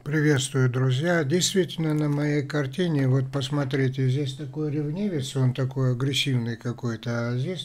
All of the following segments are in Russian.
Приветствую, друзья. Действительно, на моей картине, вот посмотрите, здесь такой ревнивец, он такой агрессивный какой-то, а здесь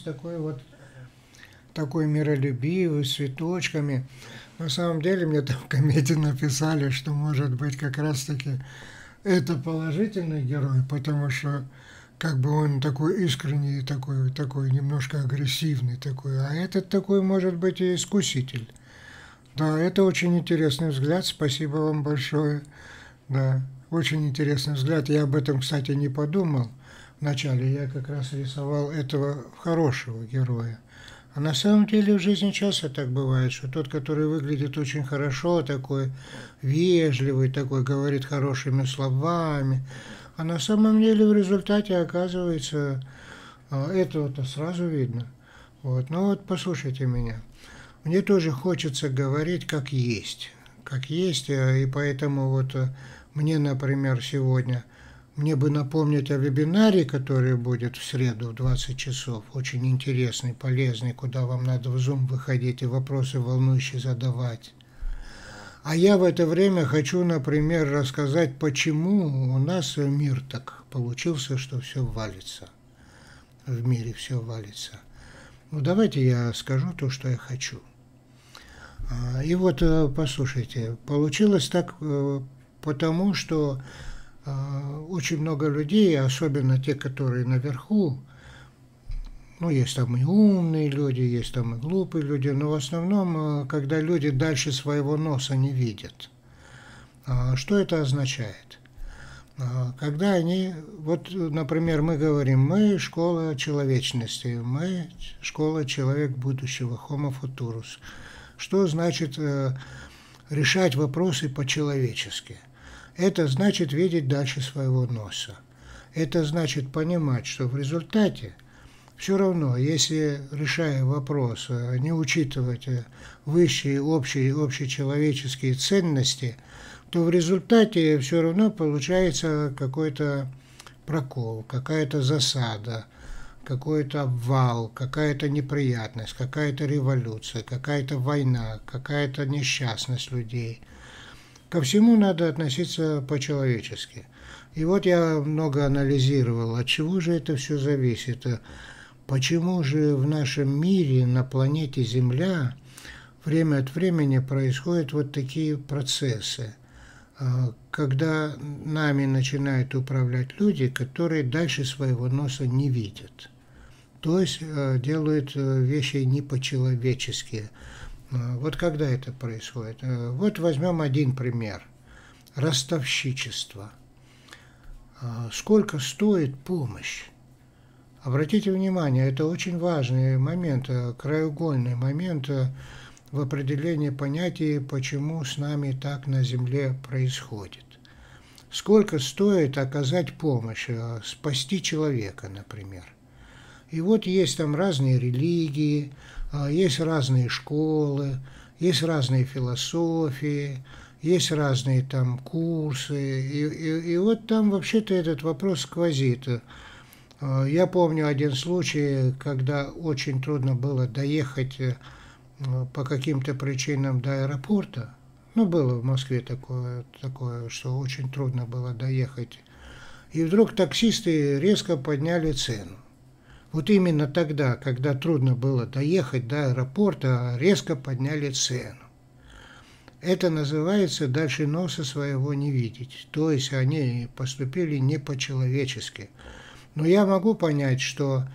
такой миролюбивый, с цветочками. На самом деле, мне там в комедии написали, что, может быть, как раз-таки это положительный герой, потому что как бы он такой искренний, такой немножко агрессивный такой, а этот такой, может быть, и искуситель. Да, это очень интересный взгляд, спасибо вам большое. Да, очень интересный взгляд. Я об этом, кстати, не подумал вначале. Я как раз рисовал этого хорошего героя. А на самом деле в жизни часто так бывает, что тот, который выглядит очень хорошо, такой вежливый, такой говорит хорошими словами, а на самом деле в результате оказывается, этого-то сразу видно. Вот. Ну вот послушайте меня. Мне тоже хочется говорить как есть, и поэтому мне, например, сегодня, мне бы напомнить о вебинаре, который будет в среду в 20 часов, очень интересный, полезный, куда вам надо в Zoom выходить и вопросы волнующие задавать. А я в это время хочу, например, рассказать, почему у нас мир так получился, что все валится. В мире все валится. Ну, давайте я скажу то, что я хочу. И вот, послушайте, получилось так потому, что очень много людей, особенно те, которые наверху, ну, есть там и умные люди, есть там и глупые люди, но в основном, когда люди дальше своего носа не видят. Что это означает? Когда они, вот, например, мы говорим, мы школа человечности, мы школа человек будущего, Homo futurus. Что значит решать вопросы по-человечески? Это значит видеть дальше своего носа. Это значит понимать, что в результате все равно, если, решая вопрос, не учитывать высшие общечеловеческие ценности, то в результате все равно получается какой-то прокол, какая-то засада, какой-то обвал, какая-то неприятность, какая-то революция, какая-то война, какая-то несчастность людей. Ко всему надо относиться по-человечески. И вот я много анализировал, от чего же это все зависит. Почему же в нашем мире, на планете Земля, время от времени происходят вот такие процессы, когда нами начинают управлять люди, которые дальше своего носа не видят. То есть делают вещи не по-человечески. Вот когда это происходит? Вот возьмем один пример. Ростовщичество. Сколько стоит помощь? Обратите внимание, это очень важный момент, краеугольный момент в определении понятия, почему с нами так на Земле происходит. Сколько стоит оказать помощь, спасти человека, например. И вот есть там разные религии, есть разные школы, есть разные философии, есть разные там курсы. И вот там вообще-то этот вопрос сквозит. Я помню один случай, когда очень трудно было доехать по каким-то причинам до аэропорта. Ну, было в Москве такое, что очень трудно было доехать. И вдруг таксисты резко подняли цену. Вот именно тогда, когда трудно было доехать до аэропорта, резко подняли цену. Это называется «дальше носа своего не видеть». То есть они поступили не по-человечески. Но я могу понять, что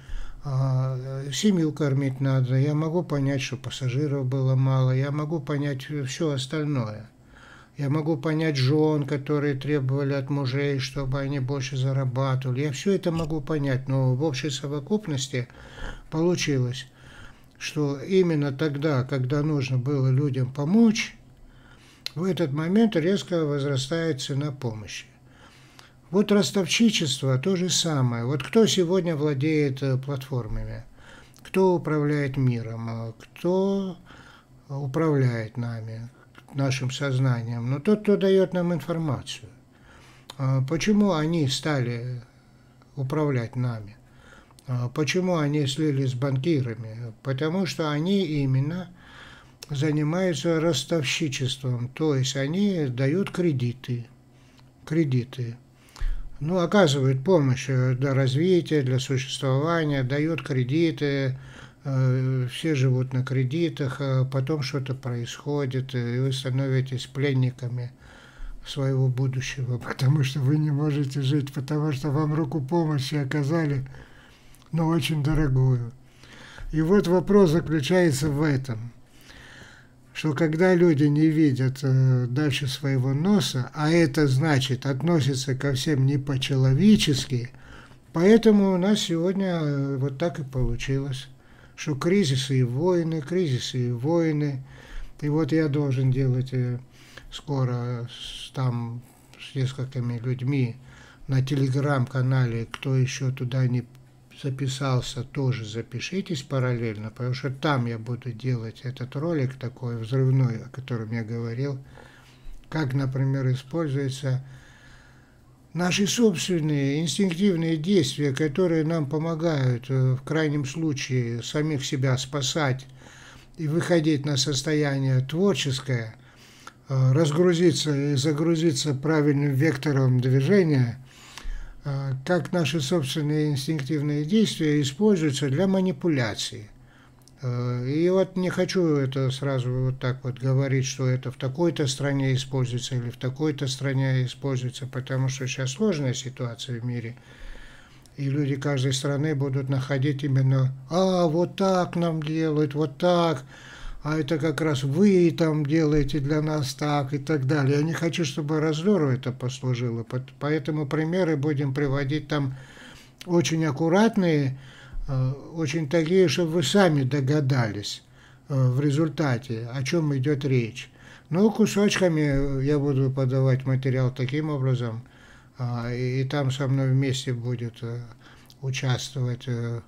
семью кормить надо, я могу понять, что пассажиров было мало, я могу понять все остальное. Я могу понять жен, которые требовали от мужей, чтобы они больше зарабатывали. Я все это могу понять, но в общей совокупности получилось, что именно тогда, когда нужно было людям помочь, в этот момент резко возрастает цена помощи. Вот ростовщичество то же самое. Вот кто сегодня владеет платформами? Кто управляет миром? Кто управляет нами, нашим сознанием? Но тот, кто дает нам информацию. Почему они стали управлять нами? Почему они слились с банкирами? Потому что они именно занимаются ростовщичеством, то есть они дают кредиты, ну, оказывают помощь для развития, для существования, дают кредиты, все живут на кредитах, а потом что-то происходит, и вы становитесь пленниками своего будущего, потому что вы не можете жить, потому что вам руку помощи оказали, но очень дорогую. И вот вопрос заключается в этом, что когда люди не видят дальше своего носа, а это значит относятся ко всем не по-человечески, поэтому у нас сегодня вот так и получилось, что кризисы и войны. И вот я должен делать скоро там с несколькими людьми на телеграм-канале, кто еще туда не записался, тоже запишитесь параллельно, потому что там я буду делать этот ролик такой взрывной, о котором я говорил, как, например, используются наши собственные инстинктивные действия, которые нам помогают в крайнем случае самих себя спасать и выходить на состояние творческое, разгрузиться и загрузиться правильным вектором движения, как наши собственные инстинктивные действия используются для манипуляции. И вот не хочу это сразу вот так вот говорить, что это в такой-то стране используется или в такой-то стране используется, потому что сейчас сложная ситуация в мире, и люди каждой страны будут находить именно вот так нам делают, вот так, а это как раз вы там делаете для нас так и так далее. Я не хочу, чтобы раздору это послужило, поэтому примеры будем приводить там очень аккуратные, очень такие, чтобы вы сами догадались в результате, о чем идет речь. Но кусочками я буду подавать материал таким образом, и там со мной вместе будет участвовать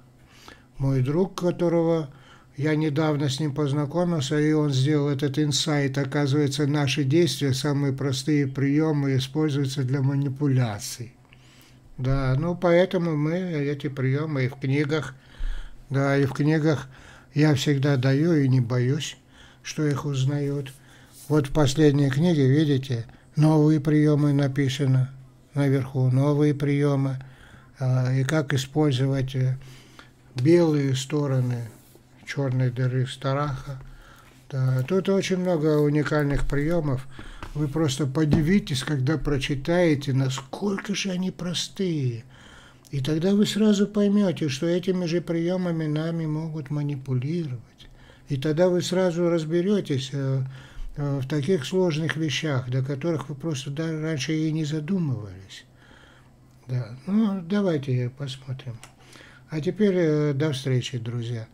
мой друг, которого я недавно с ним познакомился, и он сделал этот инсайт. Оказывается, наши действия, самые простые приемы, используются для манипуляций. Да, ну поэтому мы эти приемы и в книгах, да, и в книгах я всегда даю и не боюсь, что их узнают. Вот в последней книге, видите, новые приемы написано наверху, новые приемы, и как использовать белые стороны черной дыры страха. Да, тут очень много уникальных приемов. Вы просто подивитесь, когда прочитаете, насколько же они простые. И тогда вы сразу поймете, что этими же приемами нами могут манипулировать. И тогда вы сразу разберетесь в таких сложных вещах, до которых вы просто даже раньше и не задумывались. Да. Ну, давайте посмотрим. А теперь до встречи, друзья.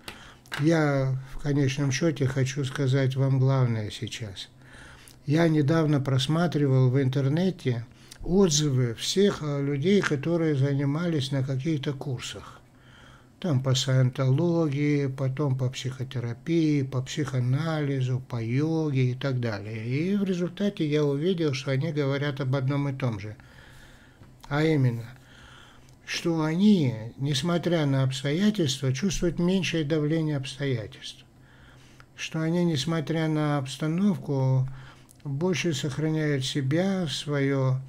Я в конечном счете хочу сказать вам главное сейчас. Я недавно просматривал в интернете отзывы всех людей, которые занимались на каких-то курсах. Там по саентологии, потом по психотерапии, по психоанализу, по йоге и так далее. И в результате я увидел, что они говорят об одном и том же. А именно, что они, несмотря на обстоятельства, чувствуют меньшее давление обстоятельств. Что они, несмотря на обстановку, больше сохраняют себя, свое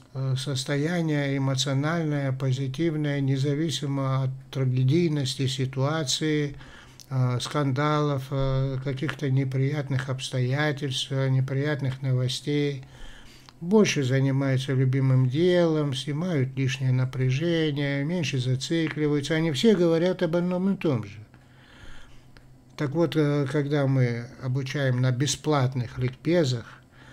состояние эмоциональное, позитивное, независимо от трагедийности ситуации, скандалов, каких-то неприятных обстоятельств, неприятных новостей. Больше занимаются любимым делом, снимают лишнее напряжение, меньше зацикливаются. Они все говорят об одном и том же. Так вот, когда мы обучаем на бесплатных ликбезах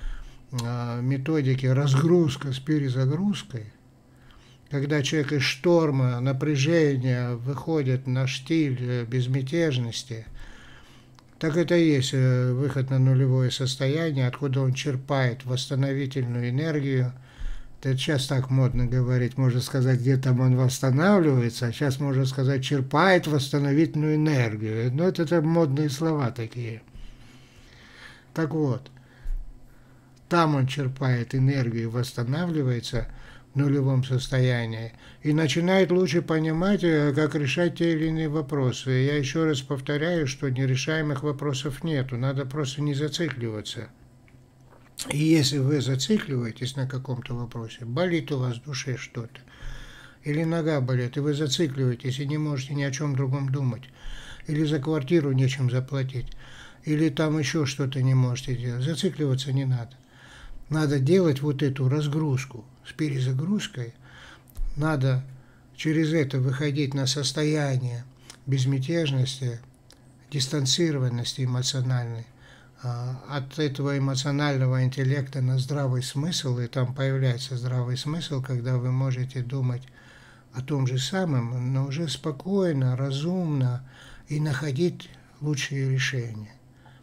методики разгрузка с перезагрузкой, когда человек из шторма, напряжения выходит на штиль безмятежности, так это и есть выход на нулевое состояние, откуда он черпает восстановительную энергию. Это сейчас так модно говорить, можно сказать, где там он восстанавливается, а сейчас можно сказать, черпает восстановительную энергию. Но это модные слова такие. Так вот, там он черпает энергию и восстанавливается в нулевом состоянии и начинает лучше понимать, как решать те или иные вопросы. Я еще раз повторяю, что нерешаемых вопросов нету, надо просто не зацикливаться. И если вы зацикливаетесь на каком-то вопросе, болит у вас в душе что-то, или нога болит, и вы зацикливаетесь и не можете ни о чем другом думать, или за квартиру нечем заплатить, или там еще что-то не можете делать, зацикливаться не надо. Надо делать вот эту разгрузку с перезагрузкой, надо через это выходить на состояние безмятежности, дистанцированности эмоциональной, от этого эмоционального интеллекта на здравый смысл, и там появляется здравый смысл, когда вы можете думать о том же самом, но уже спокойно, разумно и находить лучшие решения.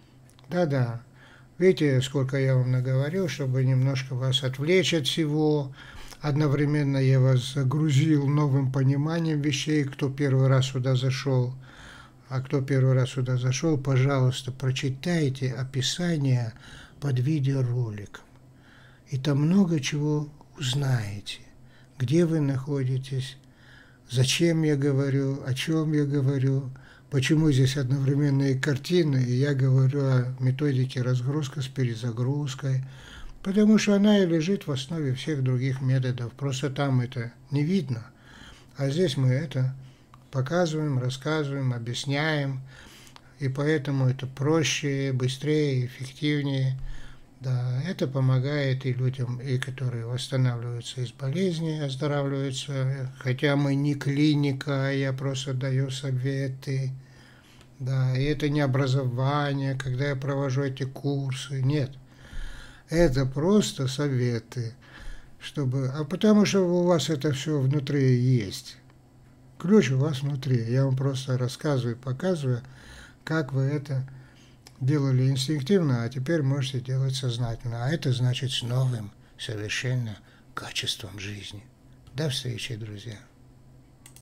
Да-да. Видите, сколько я вам наговорил, чтобы немножко вас отвлечь от всего. Одновременно я вас загрузил новым пониманием вещей, кто первый раз сюда зашел. А кто первый раз сюда зашел, пожалуйста, прочитайте описание под видеороликом. И там много чего узнаете. Где вы находитесь, зачем я говорю, о чем я говорю. Почему здесь одновременные картины, и я говорю о методике разгрузка с перезагрузкой, потому что она и лежит в основе всех других методов, просто там это не видно, а здесь мы это показываем, рассказываем, объясняем, и поэтому это проще, быстрее, эффективнее. Да, это помогает и людям, и которые восстанавливаются из болезней, оздоравливаются, хотя мы не клиника, я просто даю советы, да, и это не образование, когда я провожу эти курсы, нет, это просто советы, чтобы, потому что у вас это все внутри есть, ключ у вас внутри, я вам просто рассказываю, показываю, как вы это делали инстинктивно, а теперь можете делать сознательно. А это значит с новым совершенно качеством жизни. До встречи, друзья.